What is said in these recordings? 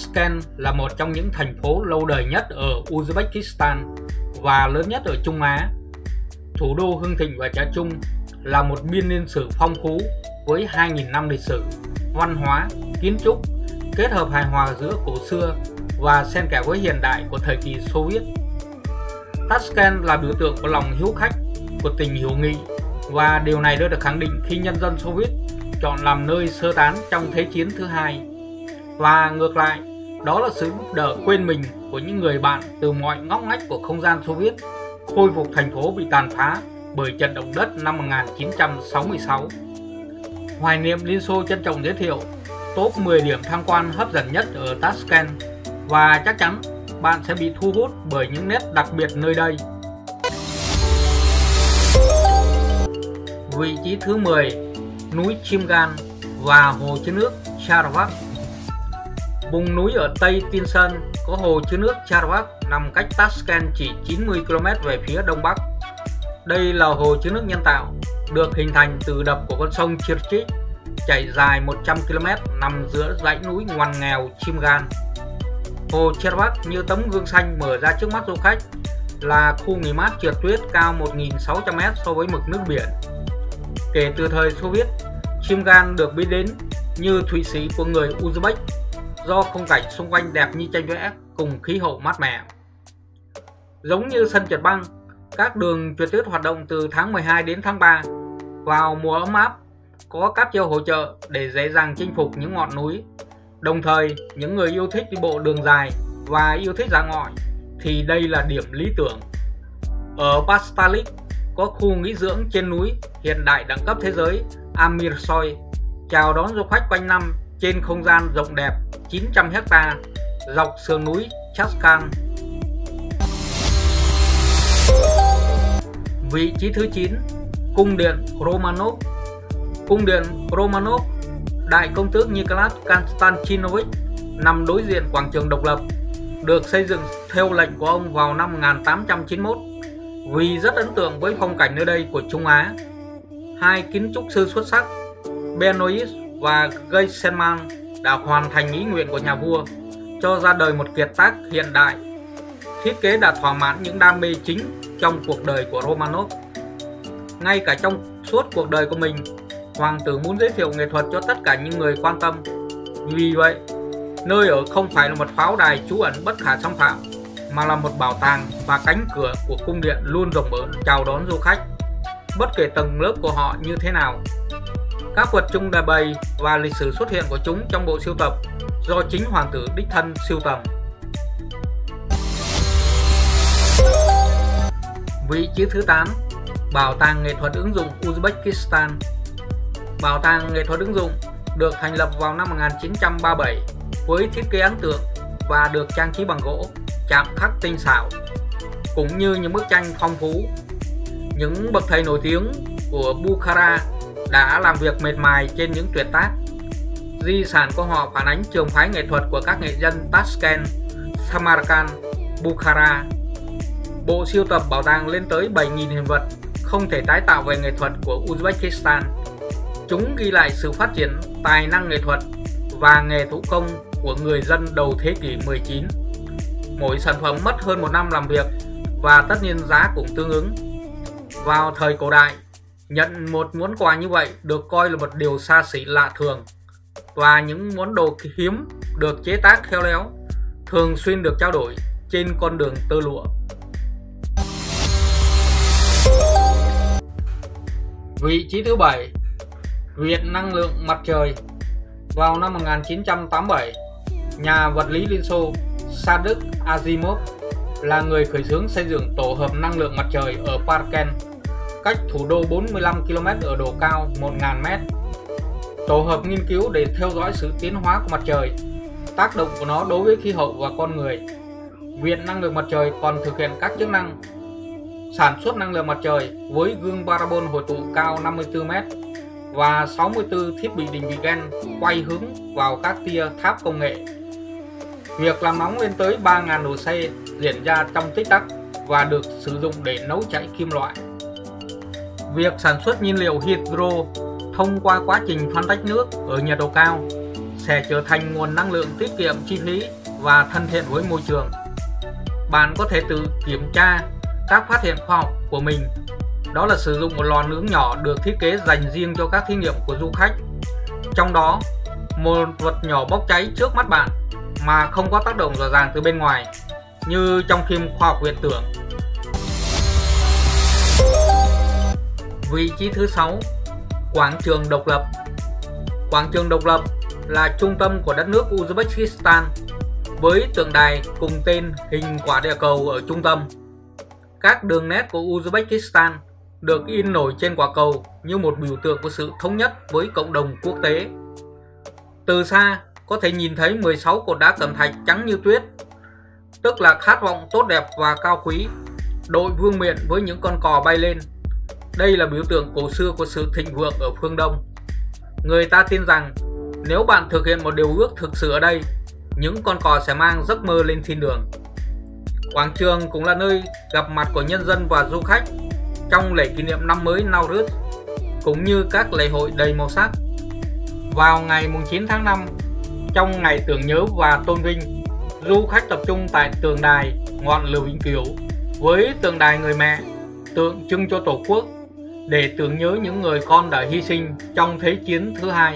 Tashkent là một trong những thành phố lâu đời nhất ở Uzbekistan và lớn nhất ở Trung Á. Thủ đô hưng thịnh và trẻ trung, là một biên niên sử phong phú với 2.000 năm lịch sử, văn hóa, kiến trúc, kết hợp hài hòa giữa cổ xưa và xen kẽ với hiện đại của thời kỳ Xô Viết. Tashkent là biểu tượng của lòng hiếu khách, của tình hữu nghị, và điều này đã được khẳng định khi nhân dân Xô Viết chọn làm nơi sơ tán trong Thế chiến thứ hai. Và ngược lại, đó là sự giúp đỡ quên mình của những người bạn từ mọi ngóc ngách của không gian Xô Viết khôi phục thành phố bị tàn phá bởi trận động đất năm 1966. Hoài niệm Liên Xô trân trọng giới thiệu top 10 điểm tham quan hấp dẫn nhất ở Tashkent, và chắc chắn bạn sẽ bị thu hút bởi những nét đặc biệt nơi đây. Vị trí thứ 10, núi Chimgan và hồ chứa nước Sarawak. Vùng núi ở Tây Tiên Sơn có hồ chứa nước Sarawak nằm cách Tashkent chỉ 90 km về phía đông bắc. Đây là hồ chứa nước nhân tạo, được hình thành từ đập của con sông Chirchik, chảy dài 100 km nằm giữa dãy núi ngoằn nghèo Chimgan. Hồ Sarawak như tấm gương xanh mở ra trước mắt du khách, là khu nghỉ mát trượt tuyết cao 1.600 m so với mực nước biển. Kể từ thời Xô Viết, Chimgan được biết đến như Thụy Sĩ của người Uzbek do khung cảnh xung quanh đẹp như tranh vẽ cùng khí hậu mát mẻ. Giống như sân trượt băng, các đường trượt tuyết hoạt động từ tháng 12 đến tháng 3. Vào mùa ấm áp, có cáp treo hỗ trợ để dễ dàng chinh phục những ngọn núi. Đồng thời, những người yêu thích đi bộ đường dài và yêu thích dã ngoại thì đây là điểm lý tưởng. Ở Pastalik có khu nghỉ dưỡng trên núi hiện đại đẳng cấp thế giới Amirsoy, chào đón du khách quanh năm trên không gian rộng đẹp 900 ha dọc sườn núi Chaskan. Vị trí thứ 9, cung điện Romanov. Cung điện Romanov, đại công tước Nicholas Konstantinovich, nằm đối diện quảng trường độc lập, được xây dựng theo lệnh của ông vào năm 1891 vì rất ấn tượng với phong cảnh nơi đây của Trung Á. Hai kiến trúc sư xuất sắc Benoit và Geisenman đã hoàn thành ý nguyện của nhà vua, cho ra đời một kiệt tác hiện đại. Thiết kế đã thỏa mãn những đam mê chính trong cuộc đời của Romanov. Ngay cả trong suốt cuộc đời của mình, hoàng tử muốn giới thiệu nghệ thuật cho tất cả những người quan tâm. Vì vậy, nơi ở không phải là một pháo đài trú ẩn bất khả xâm phạm, mà là một bảo tàng, và cánh cửa của cung điện luôn rộng mở chào đón du khách, bất kể tầng lớp của họ như thế nào. Các vật chung đã bày và lịch sử xuất hiện của chúng trong bộ sưu tập do chính hoàng tử đích thân sưu tầm. Vị trí thứ 8, Bảo tàng nghệ thuật ứng dụng Uzbekistan. Bảo tàng nghệ thuật ứng dụng được thành lập vào năm 1937 với thiết kế ấn tượng và được trang trí bằng gỗ, chạm khắc tinh xảo, cũng như những bức tranh phong phú. Những bậc thầy nổi tiếng của Bukhara đã làm việc mệt mài trên những tuyệt tác. Di sản của họ phản ánh trường phái nghệ thuật của các nghệ nhân Tashkent, Samarkand, Bukhara. Bộ sưu tập bảo tàng lên tới 7.000 hiện vật không thể tái tạo về nghệ thuật của Uzbekistan. Chúng ghi lại sự phát triển tài năng nghệ thuật và nghề thủ công của người dân đầu thế kỷ 19. Mỗi sản phẩm mất hơn 1 năm làm việc và tất nhiên giá cũng tương ứng. Vào thời cổ đại, nhận một món quà như vậy được coi là một điều xa xỉ lạ thường, và những món đồ hiếm được chế tác khéo léo thường xuyên được trao đổi trên con đường tơ lụa. Vị trí thứ 7, Viện Năng lượng Mặt trời. Vào năm 1987, nhà vật lý Liên Xô Sadek Azimov là người khởi xướng xây dựng tổ hợp năng lượng mặt trời ở Parken, cách thủ đô 45 km ở độ cao 1.000 m. Tổ hợp nghiên cứu để theo dõi sự tiến hóa của mặt trời, tác động của nó đối với khí hậu và con người. Viện Năng lượng Mặt trời còn thực hiện các chức năng sản xuất năng lượng mặt trời với gương parabol hội tụ cao 54 m và 64 thiết bị định vị gen quay hướng vào các tia tháp công nghệ. Việc làm nóng lên tới 3.000 độ C diễn ra trong tích tắc và được sử dụng để nấu chảy kim loại. Việc sản xuất nhiên liệu hydro thông qua quá trình phân tách nước ở nhiệt độ cao sẽ trở thành nguồn năng lượng tiết kiệm chi phí và thân thiện với môi trường. Bạn có thể tự kiểm tra các phát hiện khoa học của mình. Đó là sử dụng một lò nướng nhỏ được thiết kế dành riêng cho các thí nghiệm của du khách. Trong đó, một vật nhỏ bốc cháy trước mắt bạn mà không có tác động rõ ràng từ bên ngoài, như trong phim khoa học viễn tưởng. Vị trí thứ 6, Quảng trường Độc lập. Quảng trường Độc lập là trung tâm của đất nước Uzbekistan, với tượng đài cùng tên hình quả địa cầu ở trung tâm. Các đường nét của Uzbekistan được in nổi trên quả cầu như một biểu tượng của sự thống nhất với cộng đồng quốc tế. Từ xa có thể nhìn thấy 16 cột đá cẩm thạch trắng như tuyết, tức là khát vọng tốt đẹp và cao quý, đội vương miện với những con cò bay lên. Đây là biểu tượng cổ xưa của sự thịnh vượng ở phương Đông. Người ta tin rằng nếu bạn thực hiện một điều ước thực sự ở đây, những con cò sẽ mang giấc mơ lên thiên đường. Quảng trường cũng là nơi gặp mặt của nhân dân và du khách trong lễ kỷ niệm năm mới Nowruz, cũng như các lễ hội đầy màu sắc. Vào ngày 9 tháng 5, trong ngày tưởng nhớ và tôn vinh, du khách tập trung tại tượng đài ngọn lửa vĩnh cửu với tượng đài người mẹ, tượng trưng cho Tổ quốc, để tưởng nhớ những người con đã hy sinh trong Thế chiến thứ hai.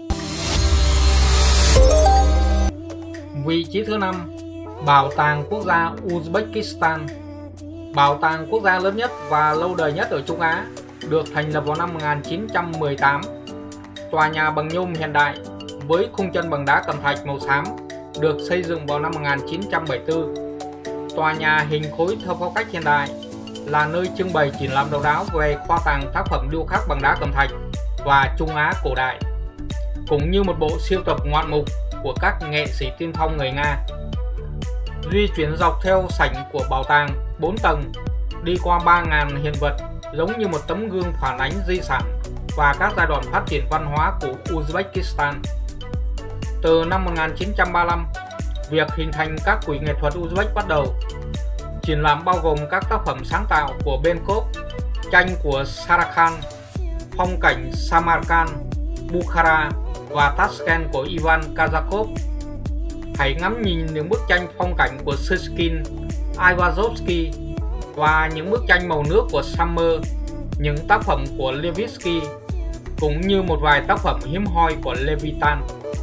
Vị trí thứ 5, Bảo tàng Quốc gia Uzbekistan. Bảo tàng quốc gia lớn nhất và lâu đời nhất ở Trung Á, được thành lập vào năm 1918. Tòa nhà bằng nhôm hiện đại với khung chân bằng đá cẩm thạch màu xám, được xây dựng vào năm 1974. Tòa nhà hình khối theo phong cách hiện đại, là nơi trưng bày triển lãm độc đáo về kho tàng tác phẩm điêu khắc bằng đá cẩm thạch và Trung Á cổ đại, cũng như một bộ siêu tập ngoạn mục của các nghệ sĩ tiên phong người Nga. Di chuyển dọc theo sảnh của bảo tàng 4 tầng, đi qua 3.000 hiện vật giống như một tấm gương phản ánh di sản và các giai đoạn phát triển văn hóa của Uzbekistan. Từ năm 1935, việc hình thành các quỹ nghệ thuật Uzbek bắt đầu. Triển lãm bao gồm các tác phẩm sáng tạo của Benkov, tranh của Sarakhan, phong cảnh Samarkand, Bukhara và Tashkent của Ivan Kazakov. Hãy ngắm nhìn những bức tranh phong cảnh của Siskin, Ivazovsky và những bức tranh màu nước của Summer, những tác phẩm của Levitsky, cũng như một vài tác phẩm hiếm hoi của Levitan.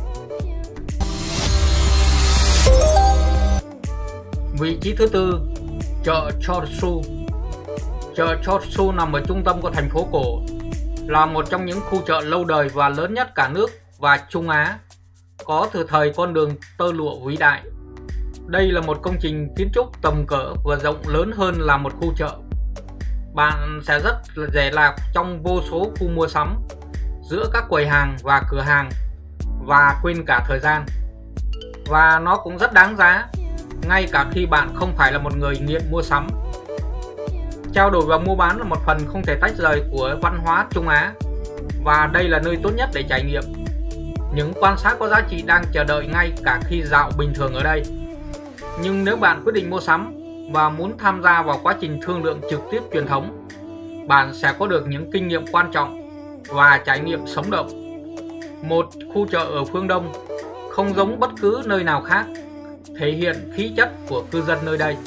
Vị trí thứ 4, chợ Chorsu. Chợ Chorsu nằm ở trung tâm của thành phố cổ, là một trong những khu chợ lâu đời và lớn nhất cả nước và Trung Á, có từ thời con đường tơ lụa vĩ đại. Đây là một công trình kiến trúc tầm cỡ và rộng lớn hơn là một khu chợ. Bạn sẽ rất rẻ lạc trong vô số khu mua sắm, giữa các quầy hàng và cửa hàng, và quên cả thời gian. Và nó cũng rất đáng giá, ngay cả khi bạn không phải là một người nghiện mua sắm. Trao đổi và mua bán là một phần không thể tách rời của văn hóa Trung Á, và đây là nơi tốt nhất để trải nghiệm. Những quan sát có giá trị đang chờ đợi ngay cả khi dạo bình thường ở đây. Nhưng nếu bạn quyết định mua sắm và muốn tham gia vào quá trình thương lượng trực tiếp truyền thống, bạn sẽ có được những kinh nghiệm quan trọng và trải nghiệm sống động. Một khu chợ ở phương Đông không giống bất cứ nơi nào khác, thể hiện khí chất của cư dân nơi đây.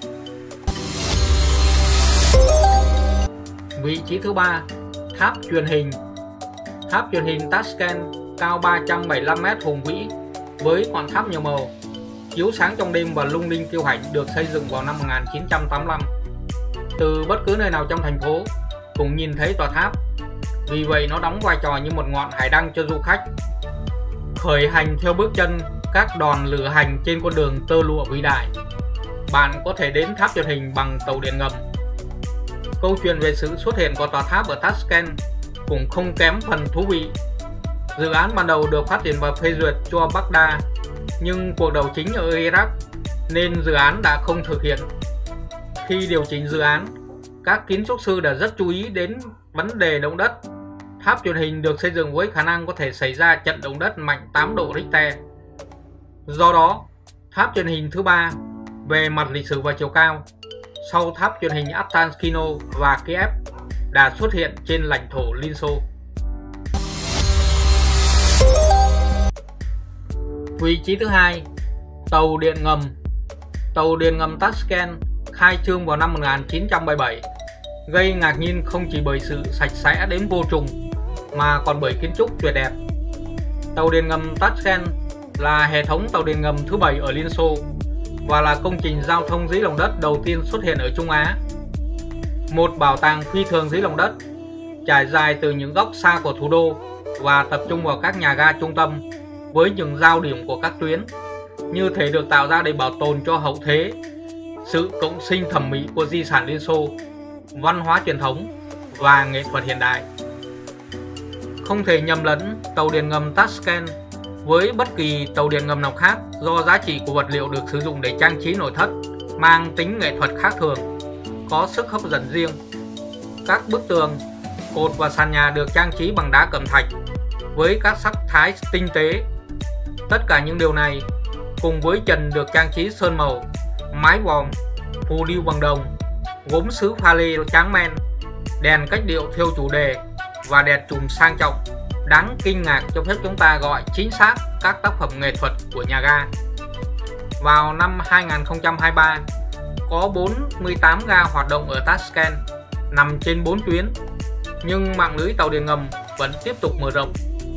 Vị trí thứ 3, tháp truyền hình. Tháp truyền hình Tashkent cao 375m hùng vĩ với ngọn tháp nhiều màu, chiếu sáng trong đêm và lung linh kiêu hãnh, được xây dựng vào năm 1985. Từ bất cứ nơi nào trong thành phố cũng nhìn thấy tòa tháp, vì vậy nó đóng vai trò như một ngọn hải đăng cho du khách khởi hành theo bước chân các đoàn lữ hành trên con đường tơ lụa vĩ đại. Bạn có thể đến tháp truyền hình bằng tàu điện ngầm. Câu chuyện về sự xuất hiện của tòa tháp ở Tashkent cũng không kém phần thú vị. Dự án ban đầu được phát triển và phê duyệt cho Baghdad, nhưng cuộc đấu chính ở Iraq nên dự án đã không thực hiện. Khi điều chỉnh dự án, các kiến trúc sư đã rất chú ý đến vấn đề động đất. Tháp truyền hình được xây dựng với khả năng có thể xảy ra trận động đất mạnh 8 độ Richter. Do đó, tháp truyền hình thứ 3 về mặt lịch sử và chiều cao, sau tháp truyền hình Atankino và Kiev, đã xuất hiện trên lãnh thổ Liên Xô. Vị trí thứ 2, Tàu điện ngầm Tashkent khai trương vào năm 1977, gây ngạc nhiên không chỉ bởi sự sạch sẽ đến vô trùng mà còn bởi kiến trúc tuyệt đẹp. Tàu điện ngầm Tashkent là hệ thống tàu điện ngầm thứ 7 ở Liên Xô và là công trình giao thông dưới lòng đất đầu tiên xuất hiện ở Trung Á. Một bảo tàng phi thường dưới lòng đất, trải dài từ những góc xa của thủ đô và tập trung vào các nhà ga trung tâm với những giao điểm của các tuyến, như thể được tạo ra để bảo tồn cho hậu thế sự cộng sinh thẩm mỹ của di sản Liên Xô, văn hóa truyền thống và nghệ thuật hiện đại. Không thể nhầm lẫn tàu điện ngầm Tashkent với bất kỳ tàu điện ngầm nào khác do giá trị của vật liệu được sử dụng để trang trí nội thất mang tính nghệ thuật khác thường, có sức hấp dẫn riêng. Các bức tường, cột và sàn nhà được trang trí bằng đá cẩm thạch với các sắc thái tinh tế. Tất cả những điều này cùng với trần được trang trí sơn màu, mái vòm, phù điêu bằng đồng, gốm sứ pha lê tráng men, đèn cách điệu theo chủ đề và đèn chùm sang trọng, đáng kinh ngạc cho phép chúng ta gọi chính xác các tác phẩm nghệ thuật của nhà ga. Vào năm 2023, có 48 ga hoạt động ở Tashkent, nằm trên 4 tuyến, nhưng mạng lưới tàu điện ngầm vẫn tiếp tục mở rộng.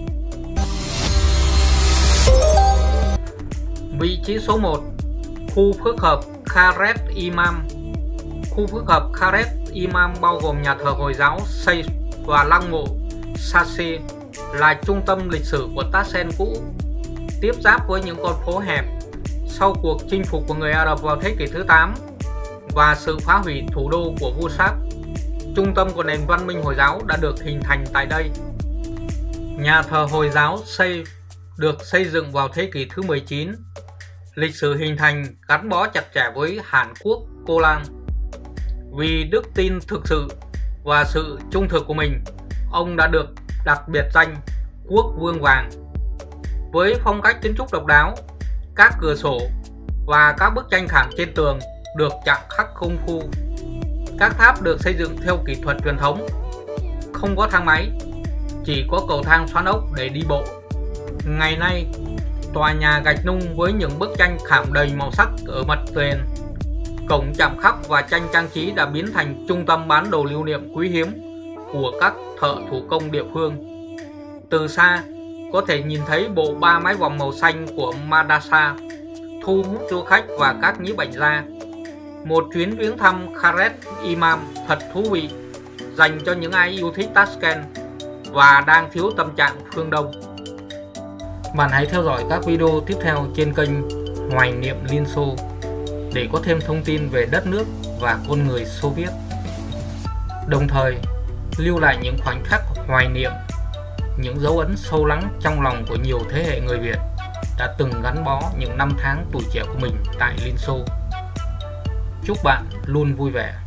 Vị trí số 1, khu phức hợp Kharet Imam. Khu phức hợp Kharet Imam bao gồm nhà thờ Hồi giáo Seif và lăng mộ Sase, là trung tâm lịch sử của Tashkent cũ, tiếp giáp với những con phố hẹp sau cuộc chinh phục của người Ả Rập vào thế kỷ thứ 8 và sự phá hủy thủ đô của vua Shah. Trung tâm của nền văn minh Hồi giáo đã được hình thành tại đây. Nhà thờ Hồi giáo Seif được xây dựng vào thế kỷ thứ 19. Lịch sử hình thành gắn bó chặt chẽ với Hàn Quốc Kolan. Vì đức tin thực sự và sự trung thực của mình, ông đã được đặt biệt danh Quốc Vương Vàng. Với phong cách kiến trúc độc đáo, các cửa sổ và các bức tranh khảm trên tường được chạm khắc công phu. Các tháp được xây dựng theo kỹ thuật truyền thống, không có thang máy, chỉ có cầu thang xoắn ốc để đi bộ. Ngày nay, tòa nhà gạch nung với những bức tranh khảm đầy màu sắc ở mặt tiền, cổng chạm khắc và tranh trang trí đã biến thành trung tâm bán đồ lưu niệm quý hiếm của các thợ thủ công địa phương. Từ xa, có thể nhìn thấy bộ ba mái vòm màu xanh của Madasa, thu hút du khách và các nhiếp ảnh gia. Một chuyến viếng thăm Kharet Imam thật thú vị dành cho những ai yêu thích Tashkent và đang thiếu tâm trạng phương Đông. Bạn hãy theo dõi các video tiếp theo trên kênh Hoài Niệm Liên Xô để có thêm thông tin về đất nước và con người Xô Viết, đồng thời lưu lại những khoảnh khắc hoài niệm, những dấu ấn sâu lắng trong lòng của nhiều thế hệ người Việt đã từng gắn bó những năm tháng tuổi trẻ của mình tại Liên Xô. Chúc bạn luôn vui vẻ.